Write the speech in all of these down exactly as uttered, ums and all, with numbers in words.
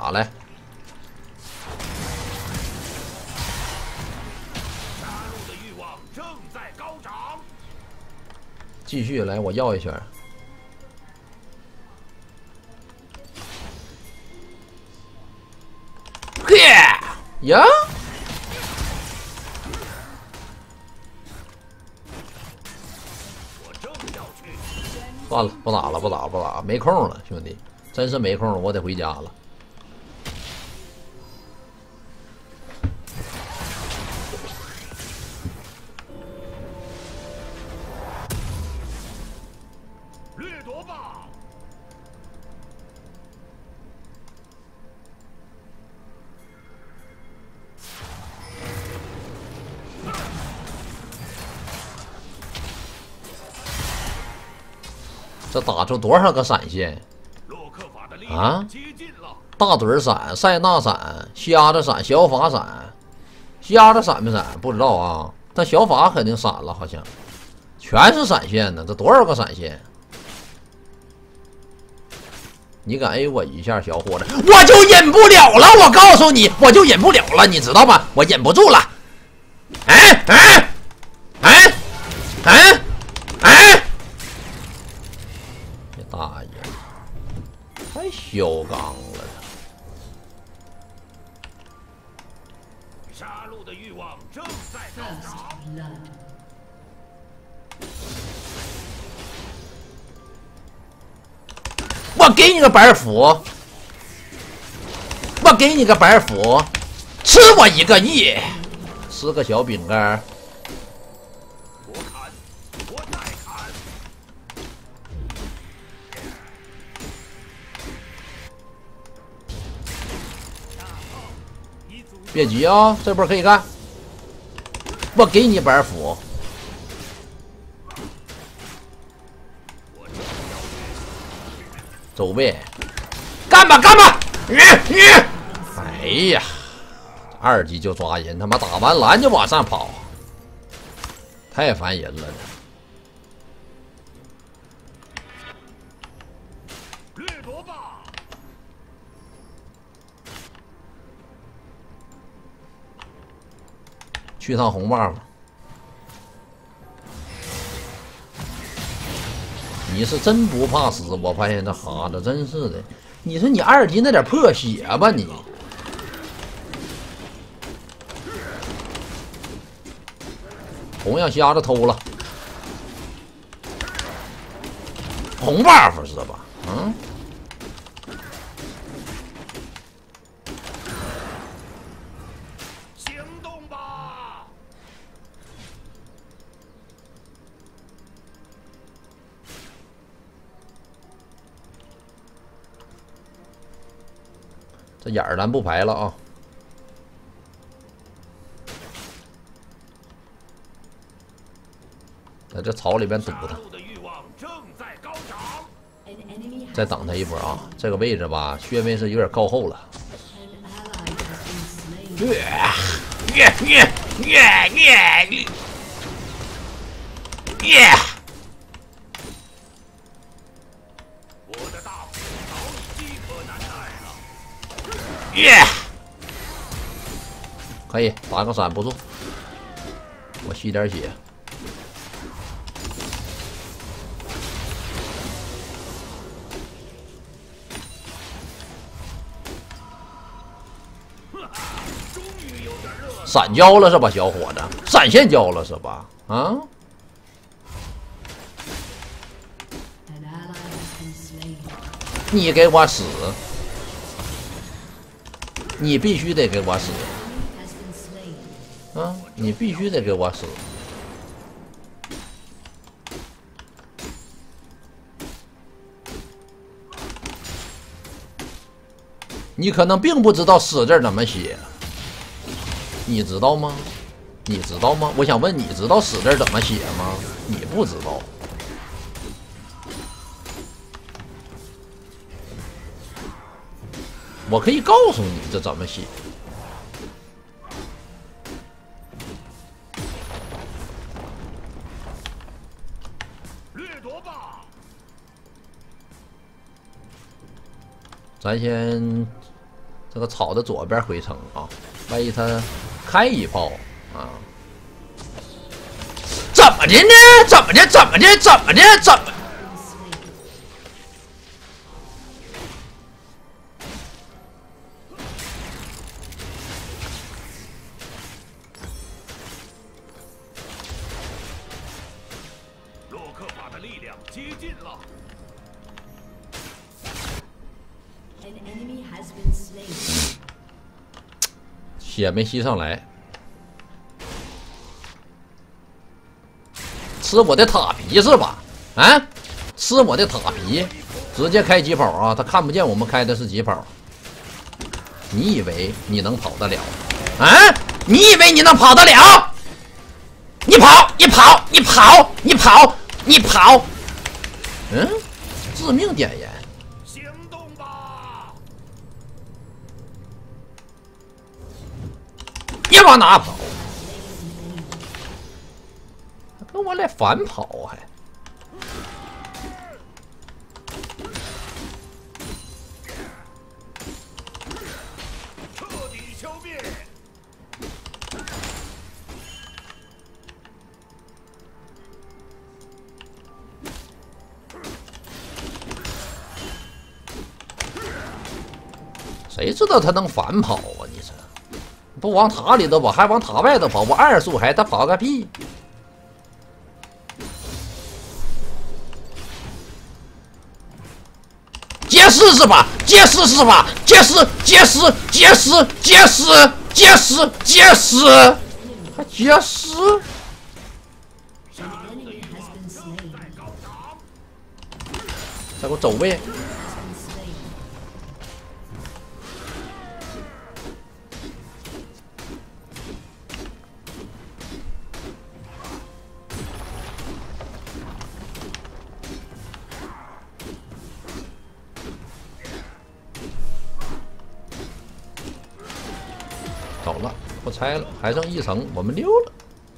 打来。继续来，我要一圈。嘿呀！算了，不打了，不打了，不打了，没空了，兄弟，真是没空了，我得回家了。 掠夺吧！ 这打出多少个闪现啊！大嘴闪、塞纳闪、瞎子闪、小法闪，瞎子闪没闪不知道啊，但小法肯定闪了，好像全是闪现呢。这多少个闪现？你敢 A 我一下，小伙子，我就忍不了了！我告诉你，我就忍不了了，你知道吗？我忍不住了！哎哎哎哎哎！大爷，太嚣张了！ 杀戮的欲望正在高涨。 我给你个板斧，我给你个板斧，吃我一个亿，吃个小饼干。 我砍，我再砍。 别急啊，这波可以干。我给你板斧，走呗，干吧干吧！你你，哎呀，二级就抓人，他妈打完蓝就往上跑，太烦人了。 掠夺吧！ 去趟红 buff。你是真不怕死，我发现这哈子真是的。你说你二级那点破血吧你。红让瞎子偷了，红 buff 是吧？嗯。 行动吧！ 这眼儿咱不排了啊。在这草里边堵他，再等他一波啊！这个位置吧，穴位是有点靠后了。越越越越越越！ 我的大斧早已饥渴难耐了。 越可以打个闪不错，我吸点血。闪交了是吧，小伙子？闪现交了是吧？啊！你给我死！你必须得给我死！啊！你必须得给我死！你可能并不知道“死”字怎么写。你知道吗？你知道吗？我想问，你知道“死”字怎么写吗？你不知道。我可以告诉你这怎么写。 掠夺吧！ 咱先这个草的左边回城啊，万一他开一炮啊？怎么的呢？怎么的？怎么的？怎么的？怎么？ 洛克法的力量接近了。 血没吸上来，吃我的塔皮是吧？啊，吃我的塔皮，直接开疾跑啊！他看不见我们开的是疾跑。你以为你能跑得了？啊？你以为你能跑得了？你跑，你跑，你跑，你跑，你跑！嗯，致命点烟。 别往哪跑！跟我来反跑还？ 彻底消灭！ 谁知道他能反跑啊？你这。 不往塔里头跑，还往塔外头跑，我二速还他跑个屁！结实是吧？结实是吧？结实，结实，结实，结实，结实，结实，还结实！再给我走位！ 走了，不拆了，还剩一层，我们溜了。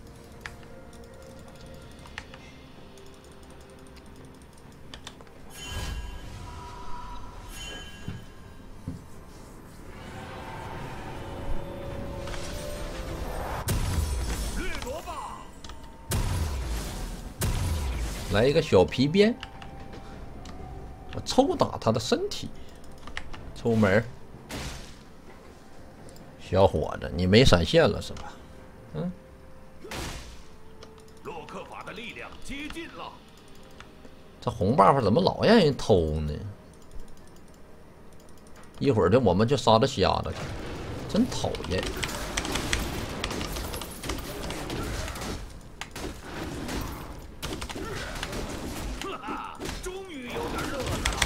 来一个小皮鞭，我抽打他的身体，抽门。 小伙子，你没闪现了是吧？嗯。 洛克法的力量接近了。 这红 buff 怎么老让人偷呢？一会儿的我们就杀这瞎子去，真讨厌。 哈哈，终于有点乐子了。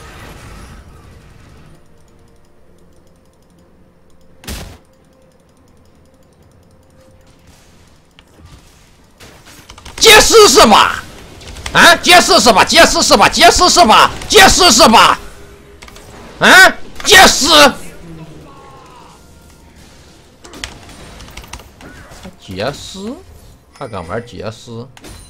结实是吧？啊，结实是吧？结实是吧？结实是吧？结实是吧？啊，结实！结实，还敢玩结实？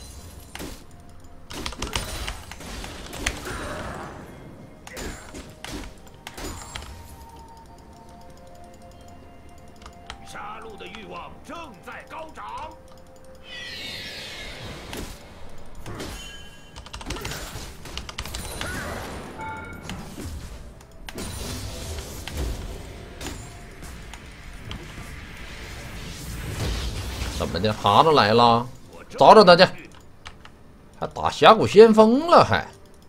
杀戮的欲望正在高涨。 怎么的？哈子来了，找找他去，还打峡谷先锋了，还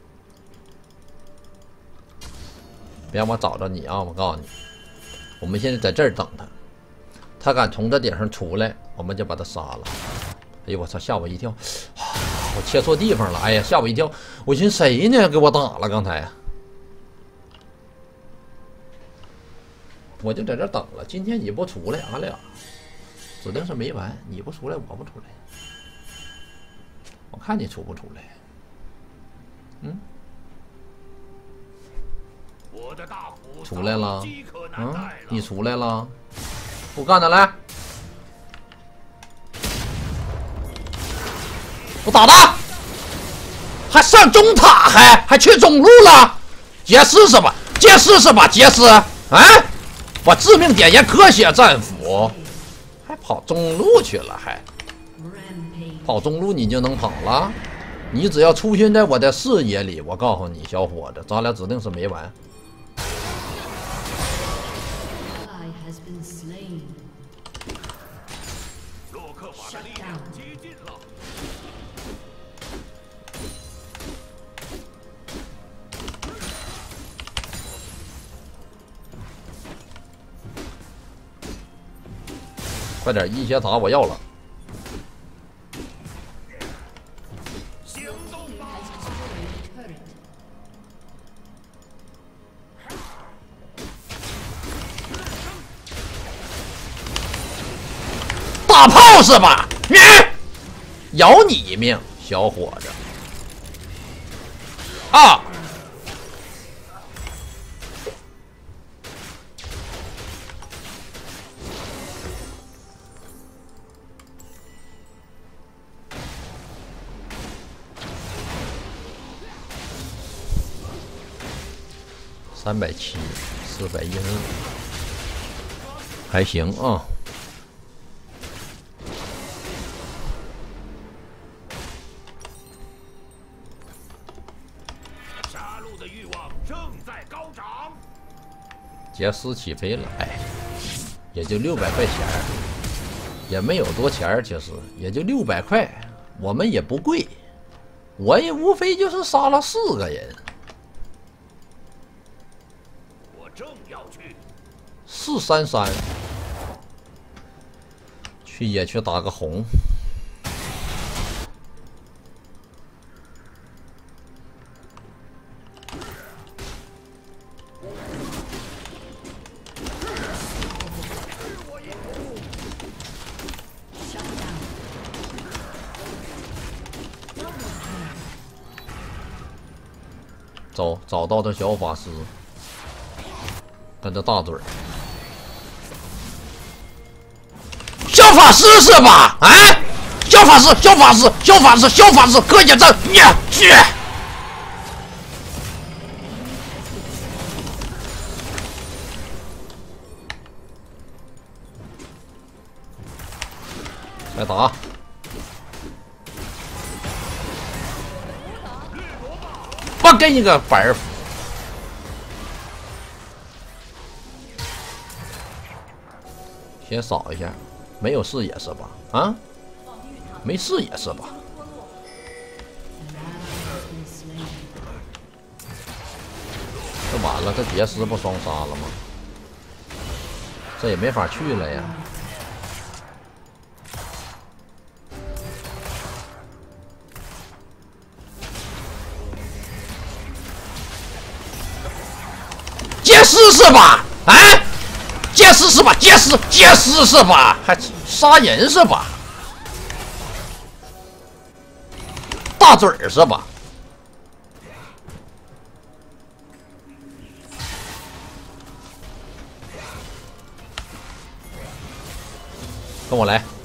别让我找着你啊！我告诉你，我们现在在这儿等他，他敢从这顶上出来，我们就把他杀了。哎呦我操！吓我一跳，啊、我切错地方了！哎呀，吓我一跳！我寻思谁呢？给我打了刚才，我就在这等了。今天你不出来，俺俩。 指定是没完，你不出来，我不出来。我看你出不出来。嗯， 我的大虎出来了。 嗯， 你出来了，不干他来，我打他，还上中塔，还还去中路了，结实是吧？结实是吧？结实啊！ 我致命点烟咳血战斧，还跑中路去了，还跑中路你就能跑了？你只要出现在我的视野里，我告诉你，小伙子，咱俩指定是没完。 洛克法的力量接近了。 快点，一血塔我要了。 行动吧！ 大炮是吧？你咬你一命，小伙子。啊！三百七，四百一十五，还行啊。 杀戮的欲望正在高涨。 杰斯起飞了，哎，也就六百块钱，也没有多钱，其实也就六百块，我们也不贵，我也无非就是杀了四个人。 正要去四三三，去野区打个红。走，找到的小法师。跟着大嘴儿，小法师是吧？啊，小法师，小法师，小法师，小法师，可以这你去。再打，我给你个板儿。先扫一下，没有视野是吧？啊，没视野是吧？这完了，这杰斯不双杀了吗？这也没法去了呀。杰斯是吧？啊？杰斯是吧？杰斯，杰斯是吧？还杀人是吧？大嘴儿是吧？跟我来。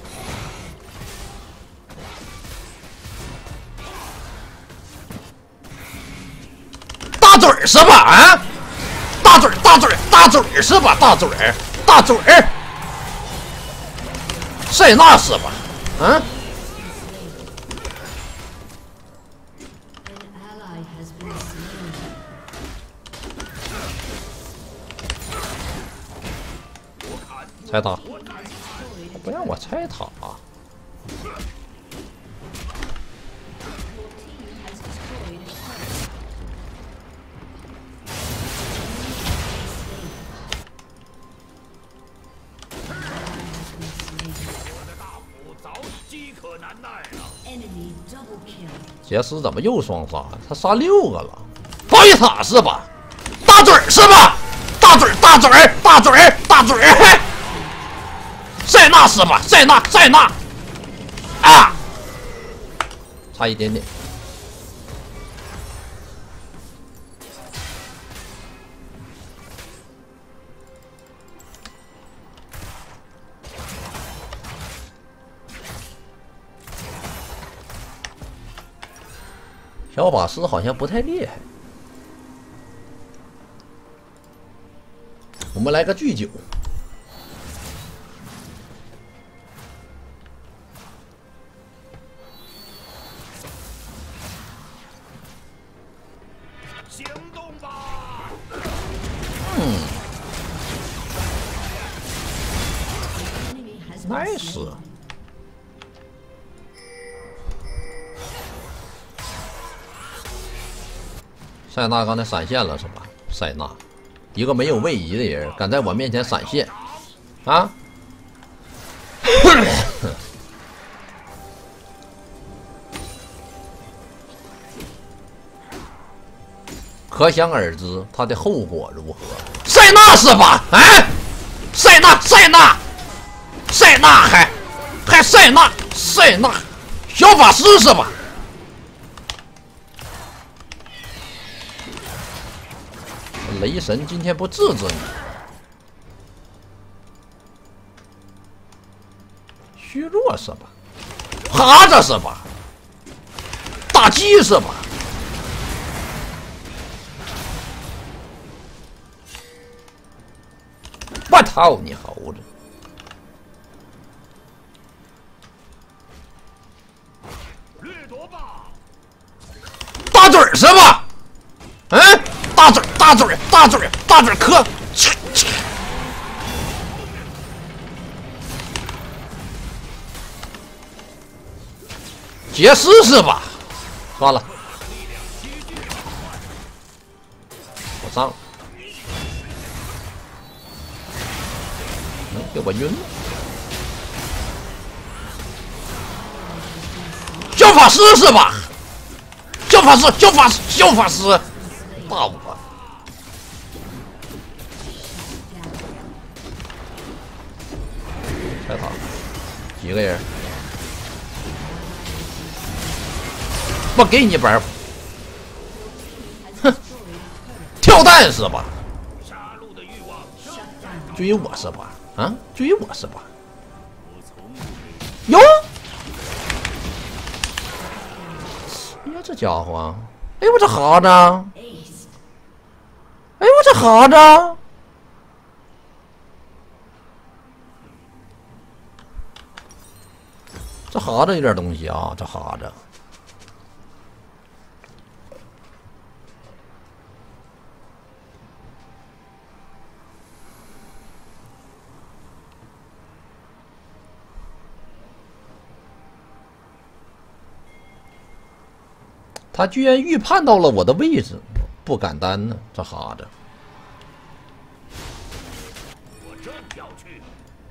大嘴儿是吧？啊？大嘴儿，大嘴儿，大嘴儿是吧？大嘴儿，大嘴儿，塞纳是吧？嗯。拆塔，不让我拆塔。杰斯怎么又双杀？他杀六个了，包一塔是吧？大嘴儿是吧？大嘴儿，大嘴儿，大嘴儿，大嘴儿。塞纳是吧？塞纳，塞纳，啊，差一点点。小法师好像不太厉害，我们们来个巨九。 行动吧！ 嗯 ，nice。塞纳刚才闪现了是吧？塞纳，一个没有位移的人，敢在我面前闪现，啊！可想而知他的后果如何。塞纳是吧？哎，塞纳，塞纳，塞纳还还塞纳，塞纳，小法师是吧？雷神今天不治治你，虚弱是吧？哈子是吧？大鸡是吧？我操你猴子！ 掠夺吧！ 大嘴是吧？嗯，大嘴，大嘴，大嘴，大嘴磕！杰斯是吧？算了，我上了。嗯，给我晕了！小法师是吧？小法师，小法师，小法师，大我！开塔，几个人？我给你板斧！哼，跳弹是吧？追我是吧？啊，追我是吧？哟！哎呀，这家伙啊！哎呦，我这哈子！哎呦，我这哈子！这哈子有点东西啊，这哈子。他居然预判到了我的位置，不敢当呢，这哈子。 我正要去。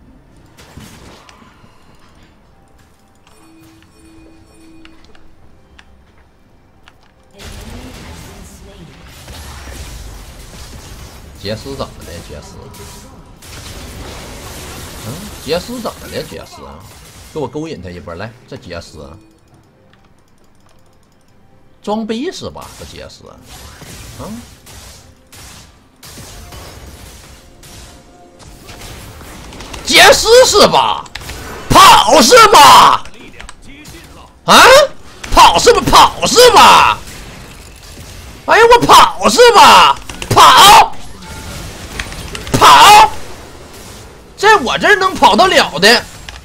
杰斯怎么的？杰斯？嗯，杰斯怎么的？杰斯，给我勾引他一波来，这杰斯。装逼是吧？这杰斯，嗯，杰斯是吧？跑是吧？啊，跑是吧？跑是吧？哎呀，我跑是吧？跑，跑，在我这儿能跑得了的，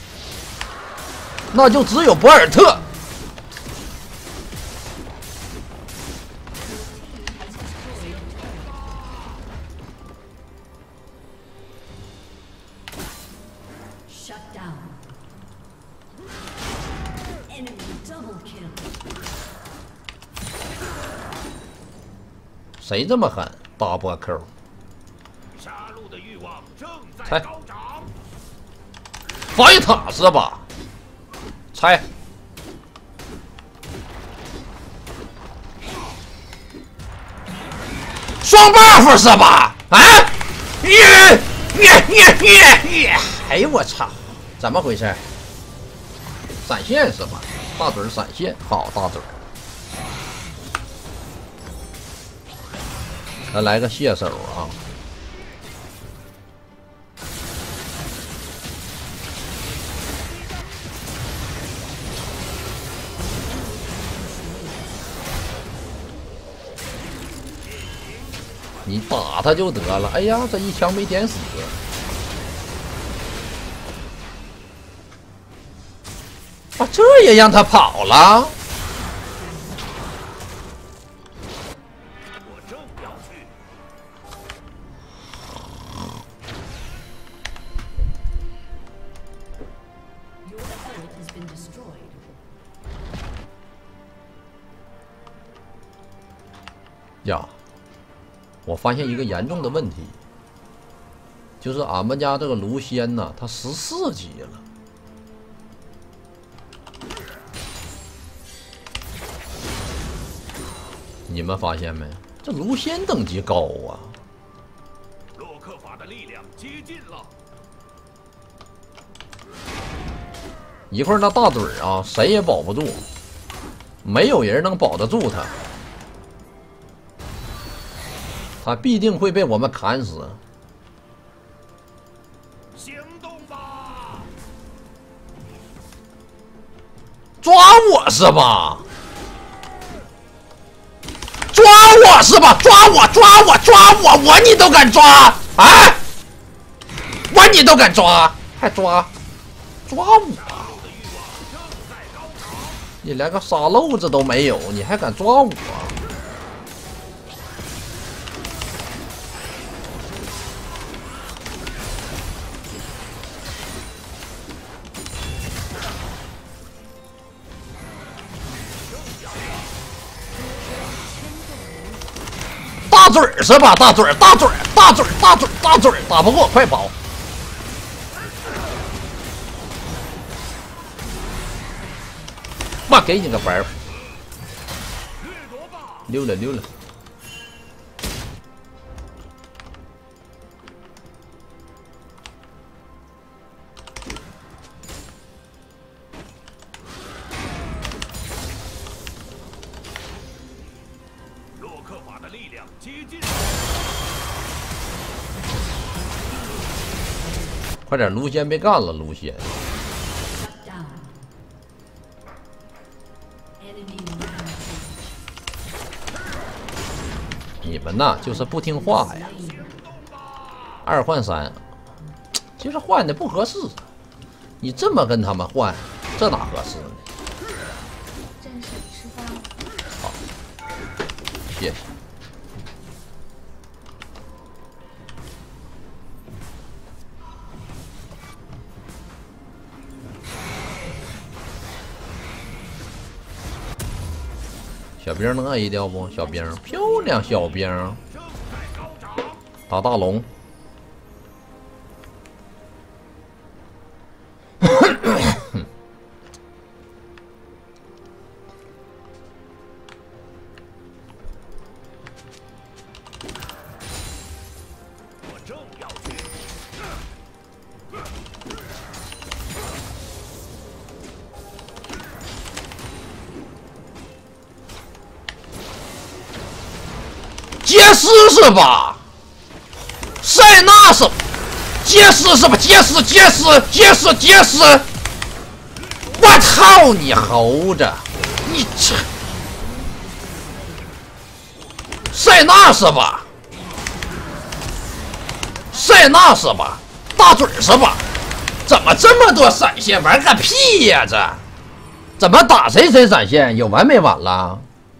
那就只有博尔特。谁这么狠？大波扣！ 杀戮的欲望正在猜高涨。 防御塔是吧？拆！双 buff 是吧？啊！耶耶耶耶耶！哎呦我操！怎么回事？闪现是吧？大嘴闪现，好大嘴。咱来个蟹手啊！ 你打他就得了。哎呀，这一枪没点死。啊，这也让他跑了。 我正要去。 呀，我发现一个严重的问题，就是俺们家这个卢仙呐，他十四级了。你们发现没？这卢仙等级高啊！ 洛克法的力量接近了。 一会儿那大嘴儿啊，谁也保不住，没有人能保得住他。他必定会被我们砍死。 行动吧！ 抓我是吧？抓我是吧？抓我！抓我！抓我！我你都敢抓？啊！我你都敢抓？还抓？抓我！你连个沙漏子都没有，你还敢抓我？大嘴儿是吧？大嘴儿，大嘴儿，大嘴儿，大嘴儿，大嘴儿，打不过，快跑！妈，给你个白，溜了溜了。 洛克法的力量接近。 快点，卢仙别干了，卢仙。你们呐，就是不听话呀！二换三，其实换的不合适。你这么跟他们换，这哪合适呢？ 战士吃饭。 好，谢谢。小兵能 A 掉不？小兵漂亮，小兵打大龙。 我正要去。 杰斯是吧？塞纳是杰斯是吧？杰斯杰斯杰斯杰斯！我操你猴子！你这塞纳是吧？塞纳是吧？大嘴是吧？怎么这么多闪现？玩个屁呀！这怎么打谁谁闪现？有完没完了？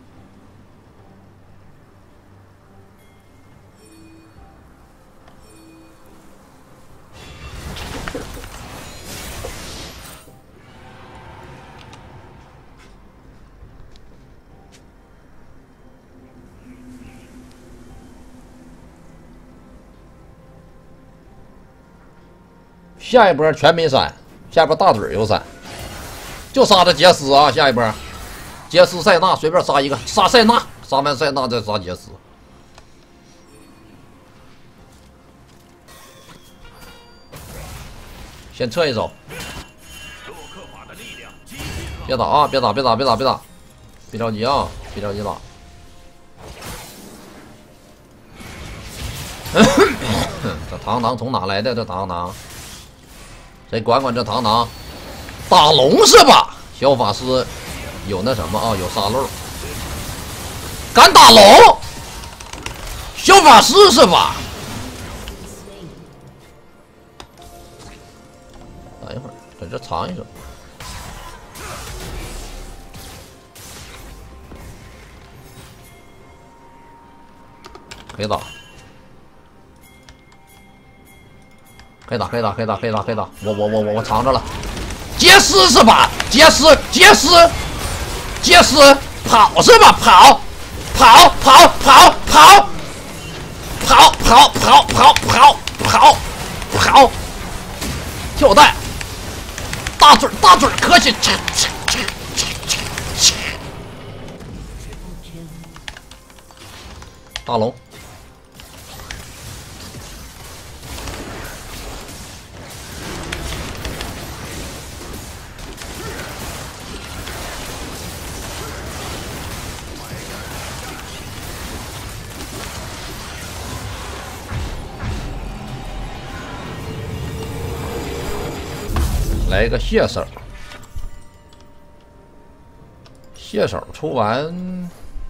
下一波全没闪，下一波大嘴有闪，就杀这杰斯啊！下一波，杰斯塞纳随便杀一个，杀塞纳，杀完塞纳再杀杰斯。先撤一手，别打啊！别打！别打！别打！别打！别着急啊！别着急打。这糖糖从哪来的？这糖糖。谁管管这糖糖？打龙是吧？小法师有那什么啊？有沙漏，敢打龙？ 小法师是吧？等一会儿，在这藏一手。可以打，可以打，可以打，可以打，可以打，可以打！我我我我我藏着了。杰斯是吧？杰斯，杰斯，杰斯，跑是吧？跑，跑，跑，跑，跑，跑，跑，跑，跑，跑，跑，跑，跳带，大嘴大嘴客气。大龙。来一个蟹手，蟹手出完，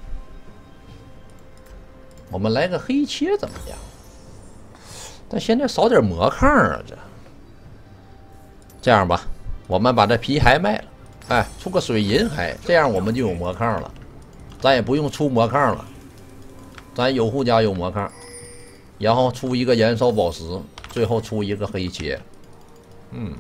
我们来个黑切怎么样？但现在少点魔抗啊，这这样吧，我们把这皮骸卖了，哎，出个水银骸，这样我们就有魔抗了，咱也不用出魔抗了，咱有护家有魔抗，然后出一个燃烧宝石，最后出一个黑切，嗯。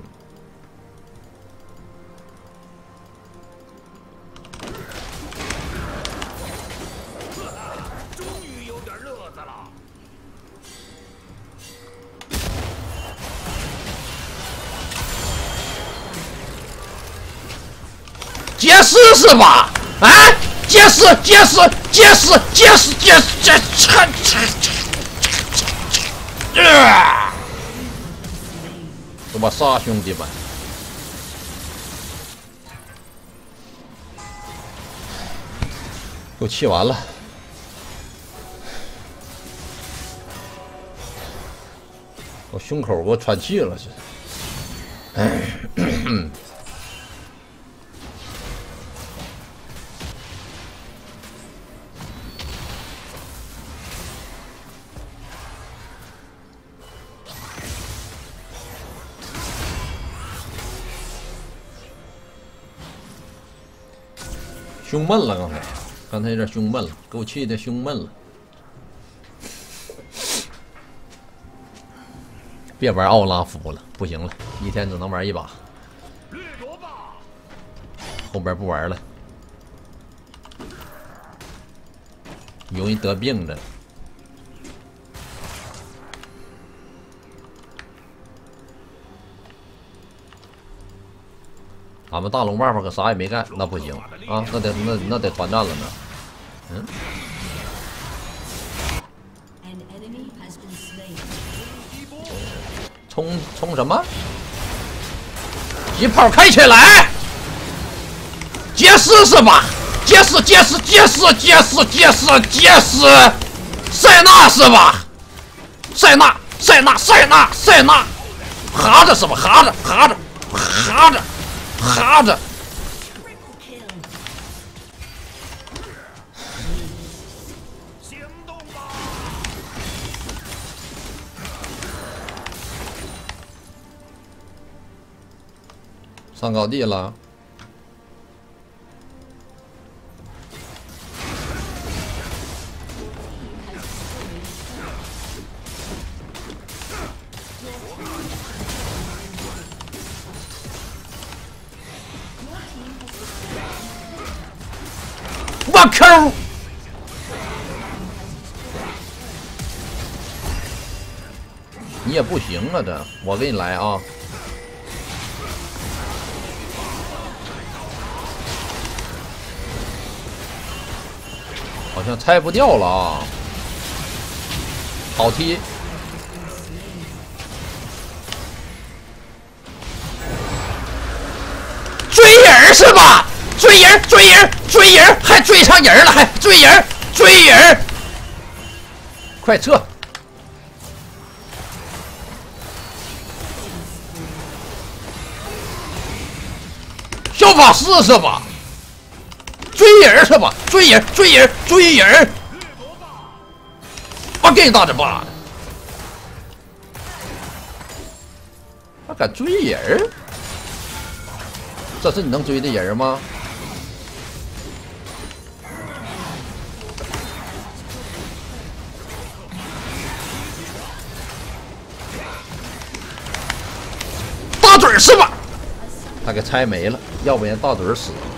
杰斯是吧？啊，杰斯，杰斯，杰斯，杰斯，杰斯，杰斯，啊！怎么杀，兄弟们？给我气完了！我胸口给我喘气了，这。哎。胸闷了，刚才，刚才有点胸闷了，给我气的胸闷了。别玩奥拉夫了，不行了，一天只能玩一把。后边不玩了，容易得病的。俺们大龙爸爸可啥也没干，那不行啊，那得那那得团战了呢。嗯。冲冲什么？一炮开起来！杰斯是吧？杰斯杰斯杰斯杰斯杰斯杰斯，塞纳是吧？塞纳塞纳塞纳塞纳，哈着是吧？哈着哈着哈着。哈着，行动吧！上高地了。我靠！你也不行啊，这我给你来啊！好像拆不掉了啊！好踢！追人是吧？追人，追人，追人，还追上人了，还追人，追人！快撤！小法师是吧？追人是吧？追人，追人，追人！我给你大嘴巴！还敢追人儿？这是你能追的人吗？大嘴是吧？他给拆没了，要不然大嘴死了。